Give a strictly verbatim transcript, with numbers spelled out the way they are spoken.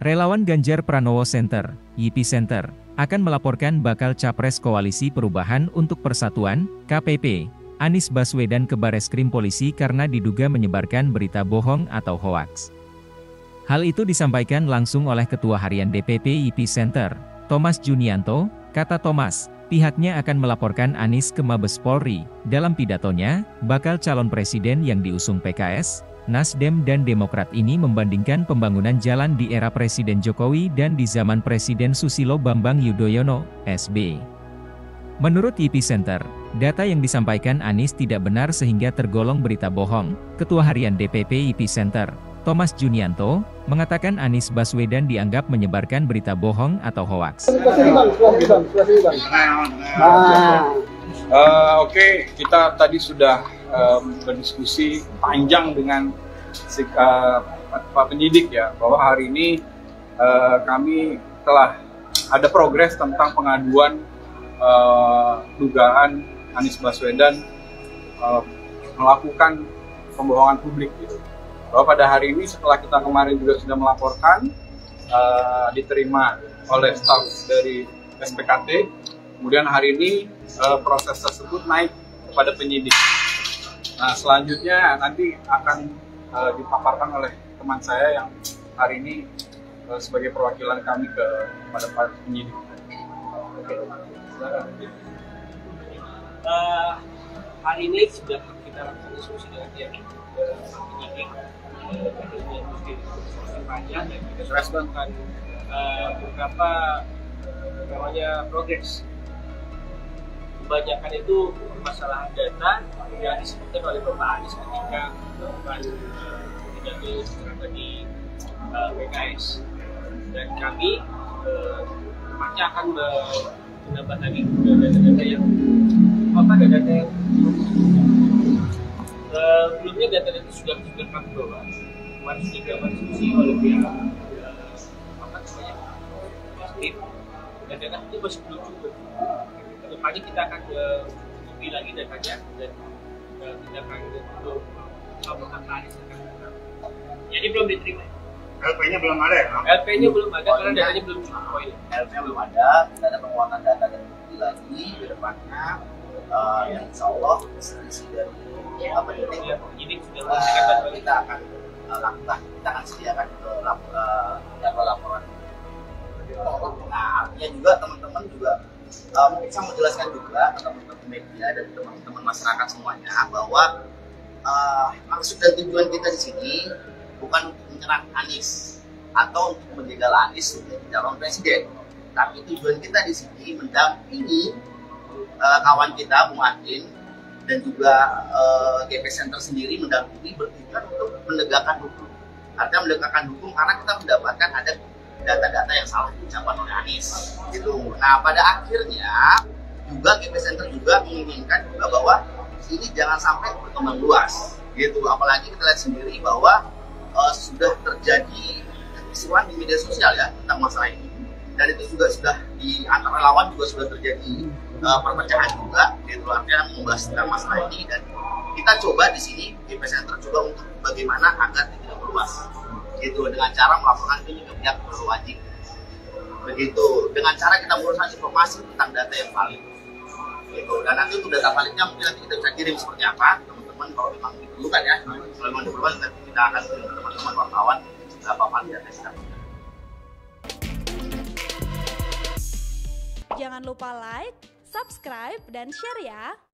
Relawan Ganjar Pranowo Center, Y P Center, akan melaporkan bakal Capres Koalisi Perubahan untuk Persatuan, K P P, Anies Baswedan ke Bareskrim Polisi karena diduga menyebarkan berita bohong atau hoaks. Hal itu disampaikan langsung oleh Ketua Harian D P P Y P Center, Thomas Junianto. Kata Thomas, pihaknya akan melaporkan Anies ke Mabes Polri. Dalam pidatonya, bakal calon presiden yang diusung P K S, Nasdem dan Demokrat ini membandingkan pembangunan jalan di era Presiden Jokowi dan di zaman Presiden Susilo Bambang Yudhoyono, S B. Menurut Y P Center, data yang disampaikan Anies tidak benar sehingga tergolong berita bohong. Ketua Harian D P P Y P Center, Thomas Junianto, mengatakan Anies Baswedan dianggap menyebarkan berita bohong atau hoaks. Uh, Oke, okay. Kita tadi sudah um, berdiskusi panjang dengan si, uh, Pak Penyidik ya, bahwa hari ini uh, kami telah ada progres tentang pengaduan uh, dugaan Anies Baswedan uh, melakukan pembohongan publik gitu. Bahwa pada hari ini setelah kita kemarin juga sudah melaporkan, uh, diterima oleh staf dari S P K T, kemudian hari ini uh, proses tersebut naik kepada penyidik. Nah, selanjutnya nanti akan uh, dipaparkan oleh teman saya yang hari ini uh, sebagai perwakilan kami ke pada para penyidik. Oke, silakan. Uh, hari ini sudah kita lakukan diskusi dengan pihak penyidik. Panjang dan kita sudah melakukan uh, beberapa namanya progres. Kebanyakan itu masalah data yang disebutkan oleh Bapak Anies ketika melakukan pidato uh, di uh, P K S, dan kami uh, masih akan menambah lagi data-data yang apa data-data yang Uh, belumnya data-data sudah sudah kami bawa, kemarin sudah dilakukan diskusi oleh pihak uh, apa namanya Nasdem, dan data itu masih belum cukup. Kedepannya kita akan menutupi uh, lagi datanya dan uh, kita akan untuk melaporkan Anies. Jadi belum diterima. L P-nya belum ada ya? L P-nya belum ada oh, karena datanya belum cukup. Oh, iya. L P belum ada, kita ada penguatan data dan bukti lagi ke depannya. Uh, yang insya Allah isi dari apa ini ya, ini sudah uh, kita akan uh, lakukan, kita akan sediakan ke lap, uh, laporan. Nah, artinya juga teman-teman juga uh, mungkin saya menjelaskan juga ke teman-teman media dan teman-teman masyarakat semuanya bahwa uh, maksud dan tujuan kita di sini bukan untuk menyerang Anies atau untuk menjegal Anies menjadi calon presiden, tapi tujuan kita di sini mendampingi Uh, kawan kita, Bung Adin, dan juga uh, G P Center sendiri mendampingi bertujuan untuk menegakkan hukum. Artinya menegakkan hukum karena kita mendapatkan ada data-data yang salah diucapkan oleh Anies. Gitu. Nah, pada akhirnya juga G P Center juga menginginkan juga bahwa ini jangan sampai berkembang luas. Gitu. Apalagi kita lihat sendiri bahwa uh, sudah terjadi kekisruhan di media sosial ya tentang masalah ini. Dan itu juga sudah di antara lawan juga sudah terjadi uh, perpecahan juga, gitu, artinya membahas tentang masalah ini, dan kita coba di sini G P Center coba untuk bagaimana agar tidak meluas, gitu, dengan cara melaporkan ini ke pihak berwajib, begitu, dengan cara kita menguruskan informasi tentang data yang valid, gitu, dan nanti untuk data validnya mungkin nanti kita bisa kirim seperti apa, teman-teman kalau memang diperlukan ya, kalau memang diperlukan nanti kita akan kirim ke teman-teman wartawan berapa valid data kita. Jangan lupa like, subscribe, dan share ya!